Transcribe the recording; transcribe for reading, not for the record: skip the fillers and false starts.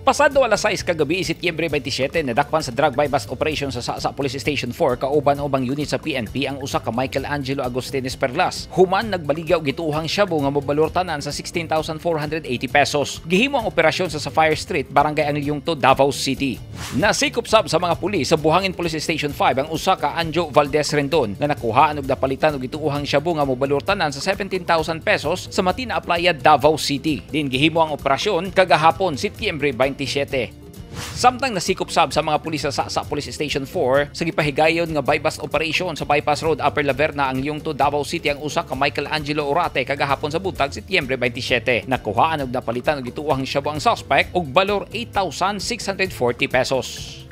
Pasado alas 6 kagabi, Setyembre 27, nadakpan sa drug bypass operation sa Sasa Police Station 4 kauban-ubang unit sa PNP ang usa ka Michael Angelo Agustines Perlas. Human nagbaligaw gituhang shabu nga mobalortanan sa 16,480 pesos. Gihimo ang operasyon sa Sapphire Street, Barangay Angliyong to, Davao City. Nasikop sab sa mga pulis sa Buhangin Police Station 5 ang usa ka Anjo Valdez Rendon nga nakuhaan og napalitan og gituhang shabu nga mobalortanan sa 17,000 pesos sa Matina Playa, Davao City. Din gihimo ang operasyon kagahapon, Setyembre 27. Samtang nasikop sab sa mga pulis sa Sasa Police Station 4 sa gipahigayon nga bypass operation sa Bypass Road, Upper Laverna, ang Angliyong to, Davao City ang usa ka Michael Angelo Orate kagahapon sa buntag, Setyembre 27. Nakuhaan og napalitan og gituhang shabu ang suspect og balor 8,640 pesos.